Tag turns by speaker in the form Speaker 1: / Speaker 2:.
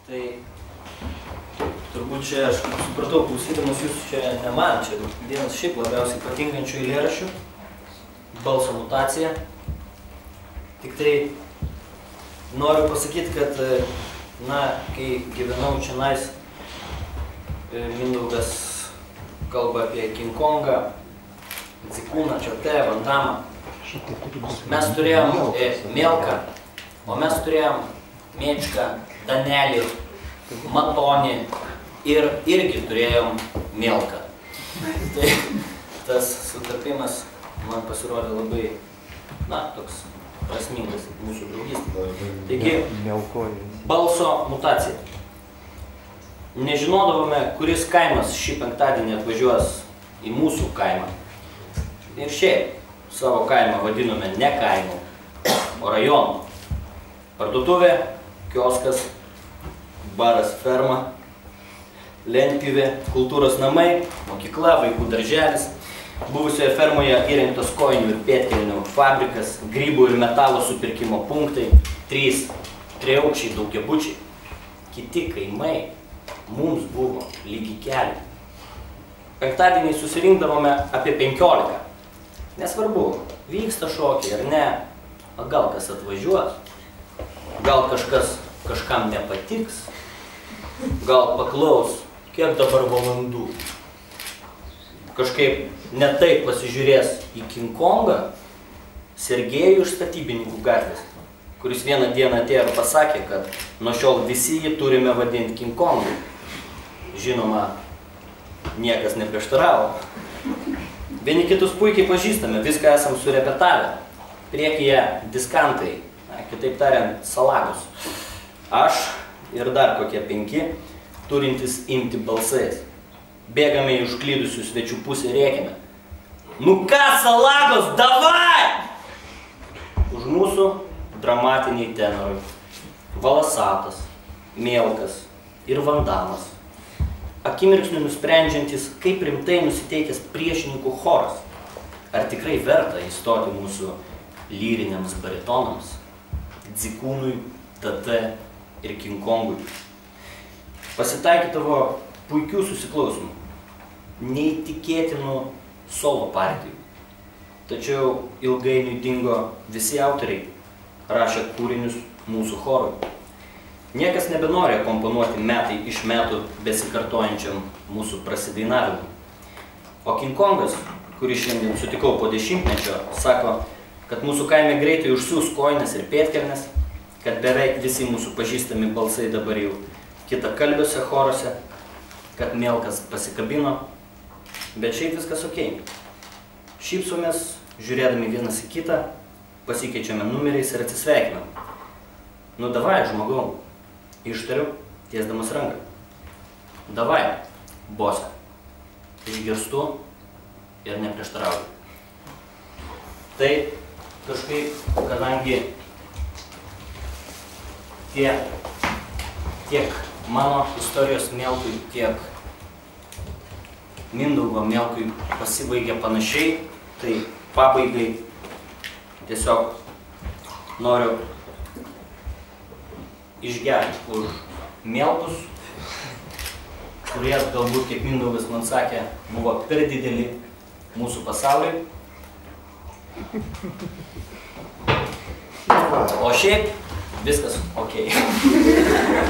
Speaker 1: Tai turbūt čia aš supratau, klausydamas jūsų čia ne man, čia vienas šiaip labiausiai patinkančių eilėraščių, balso mutacija. Tik tai noriu pasakyti, kad, na, kai gyvenau čionais, Mindaugas kalba apie King Kongą, Dzikūną, Čiotę, Van Damą. Mes turėjom Mielką, o mes turėjom Mėčką, Danelį, Matonį ir irgi turėjom Mielką. Tai tas sutapimas man pasirodė labai, na, toks prasmingas mūsų draugystė. Taigi, balso mutacija. Nežinodavome, kuris kaimas šį penktadienį atvažiuos į mūsų kaimą. Ir šiaip savo kaimą vadinome ne kaimu, o rajonu. Parduotuvė, kioskas, baras, ferma, lentpjūvė, kultūros namai, mokykla, vaikų darželis, buvusioje fermoje įrengtos kojinių ir pėdkelnių fabrikas, grybų ir metalo supirkimo punktai, 3 triaukščiai daugiabučiai. Kiti kaimai mums buvo lygi kelių. Penktadienį susirinkdavome apie 15. Nesvarbu, vyksta šokiai ar ne, o gal kas atvažiuos, gal kažkas kažkam nepatiks, gal paklaus, kiek dabar valandų. Kažkaip ne taip pasižiūrės į King Kongą Sergejų iš Statybininkų gatvės, kuris vieną dieną atėjo ir pasakė, kad nuo šiol visi jį turime vadinti King Kongu. Žinoma, niekas neprieštaravo. Vieni kitus puikiai pažįstame, viską esam surepetavę. Priekyje diskantai, kitaip tariant, salagus. Aš ir dar kokie 5, turintys imti balsais. Bėgame į užklydusių svečių pusę ir rėkime. Nu ką, salagos, davai! Už mūsų dramatiniai tenorai. Valasatas, Mielkas ir Van Damas. Akimirksniu nusprendžiantis, kaip rimtai nusiteikęs priešininkų choras. Ar tikrai verta įstoti mūsų lyriniams baritonams, Dzikūnui, TT ir King Kongui. Pasitaikydavo puikių susiklausimų, neįtikėtinų solo partijų. Tačiau ilgainiui dingo visi autoriai, rašė kūrinius mūsų chorui. Niekas nebenori akomponuoti metai iš metų besikartojančiam mūsų prasidainavimui. O King Kongas, kurį šiandien sutikau po 10-mečio, sako, kad mūsų kaime greitai užsiūs kojines ir pėdkelnes, kad beveik visi mūsų pažįstami balsai dabar jau kitakalbiuose choruose, kad Mielkas pasikabino, bet šiaip viskas okei. Šypsomės, žiūrėdami vienas į kitą, pasikeičiame numeriais ir atsisveikinam. Nu davai, žmogau, ištariu, tiesdamas ranką. Davai, bose. Išgirstu ir neprieštarauju. Tai kažkaip, kadangi tiek mano istorijos Mielkui, tiek Mindaugo Mielkui pasibaigė panašiai, tai pabaigai tiesiog noriu išgerti už Mielkus, kurie galbūt, kaip Mindaugas man sakė, buvo per dideli mūsų pasauliui. O šiaip viskas okei.